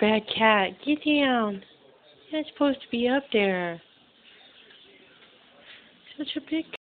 bad cat. Get down. You're not supposed to be up there. Such a big